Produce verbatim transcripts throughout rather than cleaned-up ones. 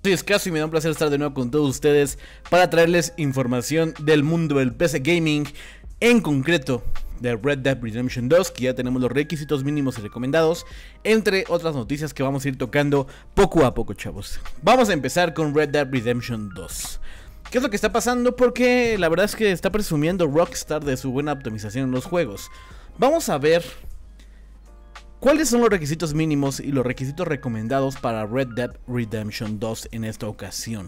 Soy Escaso y me da un placer estar de nuevo con todos ustedes para traerles información del mundo del P C Gaming, en concreto de Red Dead Redemption dos, que ya tenemos los requisitos mínimos y recomendados, entre otras noticias que vamos a ir tocando poco a poco, chavos. Vamos a empezar con Red Dead Redemption dos. ¿Qué es lo que está pasando? Porque la verdad es que está presumiendo Rockstar de su buena optimización en los juegos. Vamos a ver ¿cuáles son los requisitos mínimos y los requisitos recomendados para Red Dead Redemption dos en esta ocasión?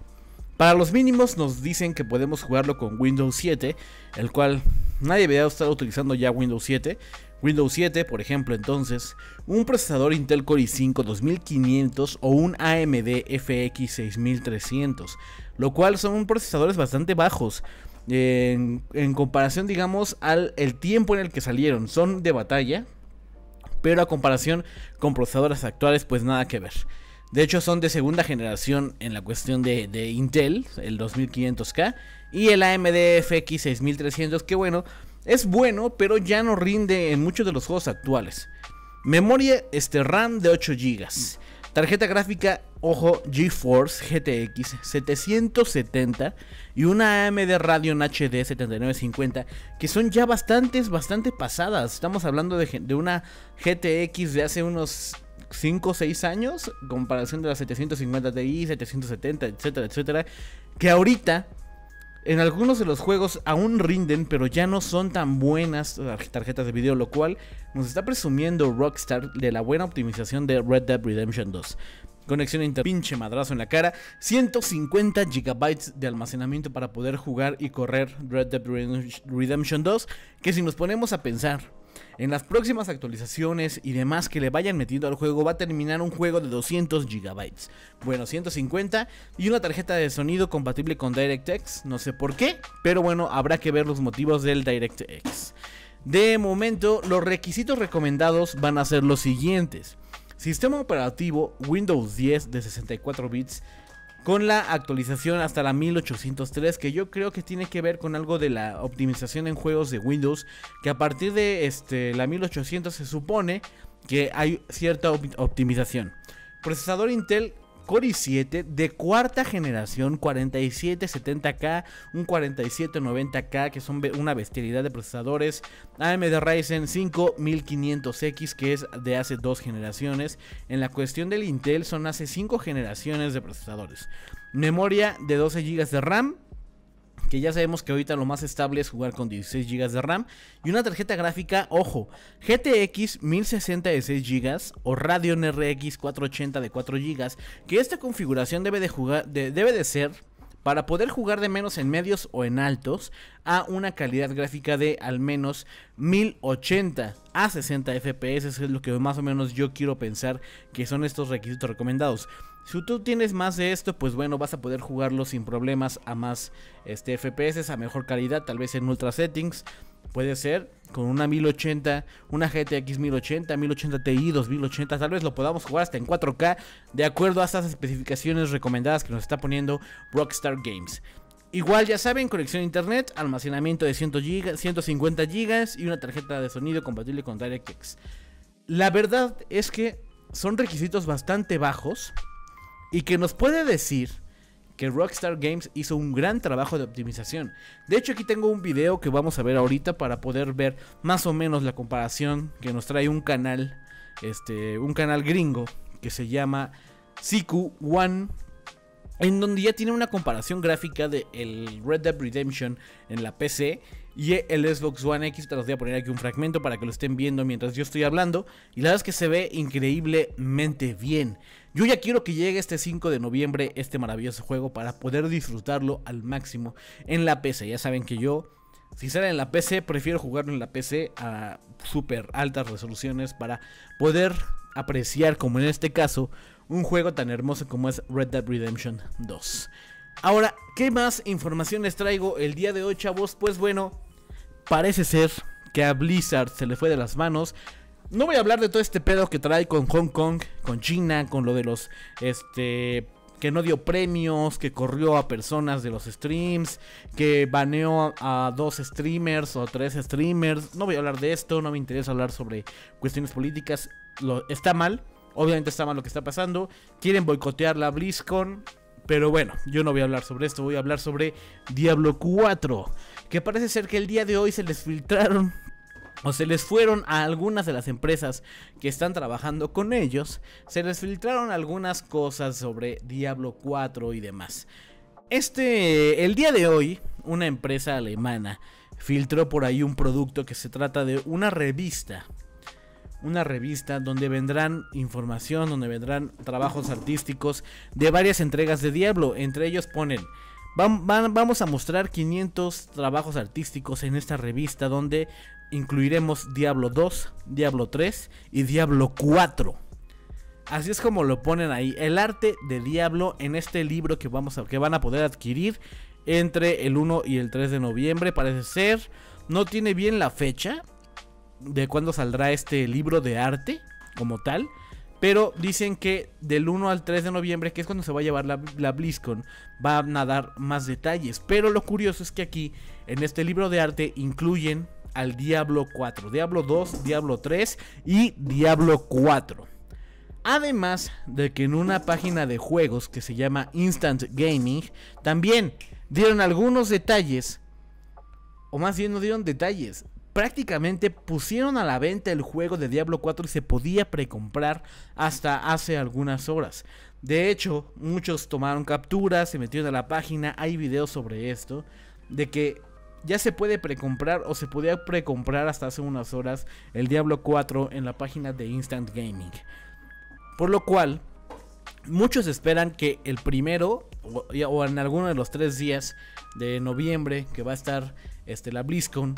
Para los mínimos nos dicen que podemos jugarlo con Windows siete, el cual nadie debería estar utilizando ya Windows siete. Windows siete, por ejemplo, entonces, un procesador Intel Core i cinco dos mil quinientos o un A M D F X seis mil trescientos, lo cual son procesadores bastante bajos en, en comparación, digamos, al el tiempo en el que salieron. Son de batalla, pero a comparación con procesadores actuales, pues nada que ver. De hecho, son de segunda generación en la cuestión de, de Intel, el dos mil quinientos K, y el A M D F X seis mil trescientos, que bueno, es bueno, pero ya no rinde en muchos de los juegos actuales. Memoria este, RAM de ocho gigas. Tarjeta gráfica, ojo, GeForce G T X setecientos setenta y una A M D Radeon H D setenta y nueve cincuenta, que son ya bastantes, bastante pasadas. Estamos hablando de, de una G T X de hace unos cinco o seis años, en comparación de la setecientos cincuenta Ti, setecientos setenta, etcétera, etcétera, que ahorita en algunos de los juegos aún rinden, pero ya no son tan buenas tarjetas de video, lo cual nos está presumiendo Rockstar de la buena optimización de Red Dead Redemption dos. Conexión a internet, pinche madrazo en la cara, ciento cincuenta gigabytes de almacenamiento para poder jugar y correr Red Dead Redemption dos, que si nos ponemos a pensar en las próximas actualizaciones y demás que le vayan metiendo al juego, va a terminar un juego de doscientos gigabytes. Bueno, ciento cincuenta y una tarjeta de sonido compatible con DirectX, no sé por qué, pero bueno, habrá que ver los motivos del DirectX. De momento, los requisitos recomendados van a ser los siguientes: sistema operativo Windows diez de sesenta y cuatro bits, con la actualización hasta la mil ochocientos tres, que yo creo que tiene que ver con algo de la optimización en juegos de Windows, que a partir de este, la mil ochocientos se supone que hay cierta op optimización. Procesador Intel Core i siete de cuarta generación, cuarenta y siete setenta K, un cuarenta y siete noventa K, que son una bestialidad de procesadores. A M D Ryzen cinco mil quinientos X, que es de hace dos generaciones. En la cuestión del Intel son hace cinco generaciones de procesadores. Memoria de doce gigas de RAM, que ya sabemos que ahorita lo más estable es jugar con dieciséis gigas de RAM. Y una tarjeta gráfica, ojo, G T X mil sesenta de seis gigas o Radeon R X cuatrocientos ochenta de cuatro gigas, que esta configuración debe de, jugar, de, debe de ser para poder jugar de menos en medios o en altos a una calidad gráfica de al menos mil ochenta a sesenta F P S. Eso es lo que más o menos yo quiero pensar que son estos requisitos recomendados. Si tú tienes más de esto, pues bueno, vas a poder jugarlo sin problemas a más este, F P S, a mejor calidad, tal vez en ultra settings. Puede ser con una mil ochenta, una G T X mil ochenta, mil ochenta Ti, dos mil ochenta, tal vez lo podamos jugar hasta en cuatro K, de acuerdo a estas especificaciones recomendadas que nos está poniendo Rockstar Games. Igual ya saben, conexión a internet, almacenamiento de cien gigas, ciento cincuenta gigas y una tarjeta de sonido compatible con DirectX. La verdad es que son requisitos bastante bajos y que nos puede decir que Rockstar Games hizo un gran trabajo de optimización. De hecho, aquí tengo un video que vamos a ver ahorita para poder ver más o menos la comparación que nos trae un canal, este, un canal gringo que se llama C Q One, en donde ya tiene una comparación gráfica de el Red Dead Redemption en la P C y el Xbox One X. Te los voy a poner aquí un fragmento para que lo estén viendo mientras yo estoy hablando, y la verdad es que se ve increíblemente bien. Yo ya quiero que llegue este cinco de noviembre este maravilloso juego para poder disfrutarlo al máximo en la P C. Ya saben que yo, si sale en la P C, prefiero jugarlo en la P C a súper altas resoluciones para poder apreciar, como en este caso, un juego tan hermoso como es Red Dead Redemption dos. Ahora, ¿qué más información les traigo el día de hoy, chavos? Pues bueno, parece ser que a Blizzard se le fue de las manos. No voy a hablar de todo este pedo que trae con Hong Kong, con China, con lo de los, este, que no dio premios, que corrió a personas de los streams, que baneó a dos streamers o tres streamers. No voy a hablar de esto, no me interesa hablar sobre cuestiones políticas. Lo, está mal, Obviamente está mal lo que está pasando. Quieren boicotear la BlizzCon. Pero bueno, yo no voy a hablar sobre esto. Voy a hablar sobre Diablo cuatro. Que parece ser que el día de hoy se les filtraron o se les fueron a algunas de las empresas que están trabajando con ellos. Se les filtraron algunas cosas sobre Diablo cuatro y demás. Este, el día de hoy, una empresa alemana filtró por ahí un producto que se trata de una revista. Una revista donde vendrán información, donde vendrán trabajos artísticos de varias entregas de Diablo. Entre ellos ponen, van, van, vamos a mostrar quinientos trabajos artísticos en esta revista donde incluiremos Diablo dos, Diablo tres y Diablo cuatro. Así es como lo ponen ahí, el arte de Diablo en este libro que, vamos a, que van a poder adquirir entre el uno y el tres de noviembre, parece ser. No tiene bien la fecha de cuándo saldrá este libro de arte como tal, pero dicen que del uno al tres de noviembre, que es cuando se va a llevar la, la BlizzCon, van a dar más detalles. Pero lo curioso es que aquí, en este libro de arte, incluyen al Diablo cuatro, Diablo dos, Diablo tres y Diablo cuatro. Además de que en una página de juegos que se llama Instant Gaming, también dieron algunos detalles, o más bien no dieron detalles, prácticamente pusieron a la venta el juego de Diablo cuatro y se podía precomprar hasta hace algunas horas. De hecho, muchos tomaron capturas, se metieron a la página, hay videos sobre esto, de que ya se puede precomprar o se podía precomprar hasta hace unas horas el Diablo cuatro en la página de Instant Gaming. Por lo cual, muchos esperan que el primero o, o en alguno de los tres días de noviembre que va a estar este, la BlizzCon,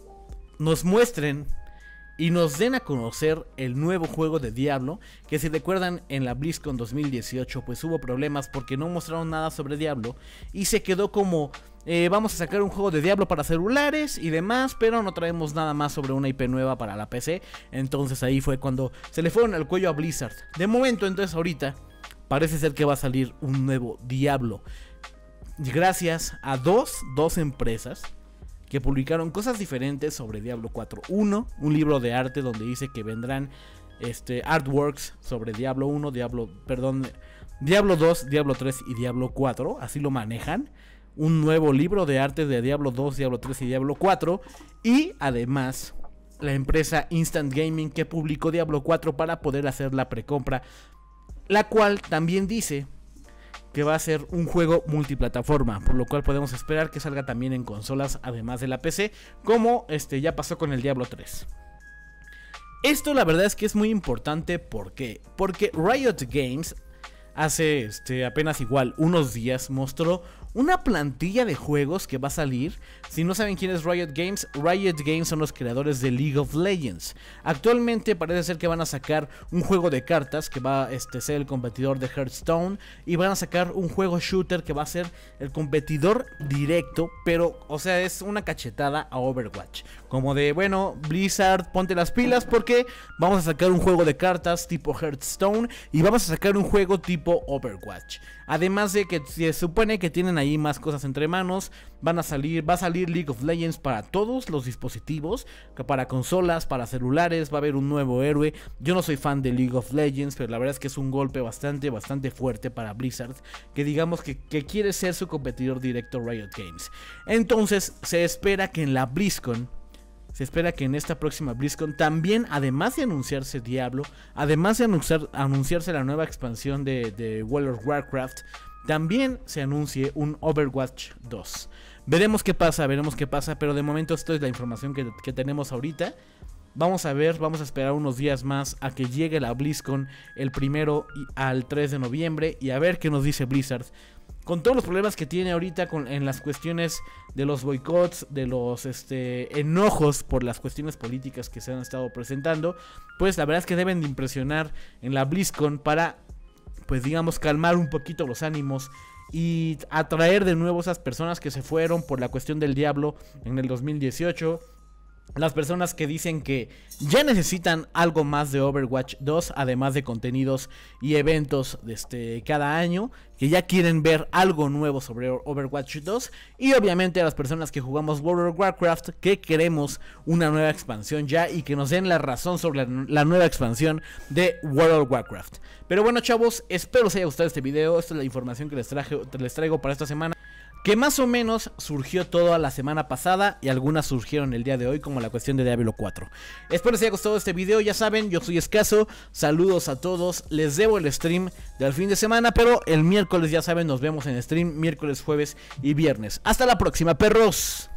nos muestren y nos den a conocer el nuevo juego de Diablo. Que si recuerdan, en la BlizzCon dos mil dieciocho pues hubo problemas porque no mostraron nada sobre Diablo y se quedó como eh, vamos a sacar un juego de Diablo para celulares y demás, pero no traemos nada más sobre una I P nueva para la P C. Entonces ahí fue cuando se le fueron al cuello a Blizzard. De momento, entonces ahorita parece ser que va a salir un nuevo Diablo, gracias a dos, dos empresas que publicaron cosas diferentes sobre Diablo cuatro. Uno, un libro de arte donde dice que vendrán este, artworks sobre Diablo uno, Diablo, perdón, Diablo dos, Diablo tres y Diablo cuatro, así lo manejan. Un nuevo libro de arte de Diablo dos, Diablo tres y Diablo cuatro. Y además, la empresa Instant Gaming que publicó Diablo cuatro para poder hacer la precompra, la cual también dice que va a ser un juego multiplataforma, por lo cual podemos esperar que salga también en consolas además de la P C, como este ya pasó con el Diablo tres. Esto la verdad es que es muy importante, ¿por qué? Porque Riot Games hace este, apenas igual unos días mostró una plantilla de juegos que va a salir. Si no saben quién es Riot Games, Riot Games son los creadores de League of Legends. Actualmente parece ser que van a sacar un juego de cartas que va a este, ser el competidor de Hearthstone, y van a sacar un juego shooter que va a ser el competidor directo, pero o sea es una cachetada a Overwatch, como de bueno, Blizzard, ponte las pilas porque vamos a sacar un juego de cartas tipo Hearthstone y vamos a sacar un juego tipo Overwatch. Además de que se supone que tienen ahí más cosas entre manos, van a salir, va a salir League of Legends para todos los dispositivos, para consolas, para celulares, va a haber un nuevo héroe. Yo no soy fan de League of Legends, pero la verdad es que es un golpe bastante, bastante fuerte para Blizzard, que digamos que, que quiere ser su competidor directo Riot Games. Entonces se espera que en la BlizzCon, Se espera que en esta próxima BlizzCon también, además de anunciarse Diablo, además de anunciar, anunciarse la nueva expansión de, de World of Warcraft, también se anuncie un Overwatch dos. Veremos qué pasa, veremos qué pasa, pero de momento esto es la información que, que tenemos ahorita. Vamos a ver, vamos a esperar unos días más a que llegue la BlizzCon el primero al tres de noviembre y a ver qué nos dice Blizzard. Con todos los problemas que tiene ahorita con, en las cuestiones de los boicots, de los este, enojos por las cuestiones políticas que se han estado presentando, pues la verdad es que deben de impresionar en la BlizzCon para, pues digamos, calmar un poquito los ánimos y atraer de nuevo a esas personas que se fueron por la cuestión del Diablo en el dos mil dieciocho. las personas que dicen que ya necesitan algo más de Overwatch dos, además de contenidos y eventos de este, cada año, que ya quieren ver algo nuevo sobre Overwatch dos, y obviamente a las personas que jugamos World of Warcraft, que queremos una nueva expansión ya y que nos den la razón sobre la, la nueva expansión de World of Warcraft. Pero bueno, chavos, espero os haya gustado este video. Esta es la información que les, traje, les traigo para esta semana, que más o menos surgió toda la semana pasada y algunas surgieron el día de hoy, como la cuestión de Diablo cuatro. Espero les haya gustado este video. Ya saben, yo soy Escaso, saludos a todos. Les debo el stream del fin de semana, pero el miércoles, ya saben, nos vemos en stream miércoles, jueves y viernes. Hasta la próxima, perros.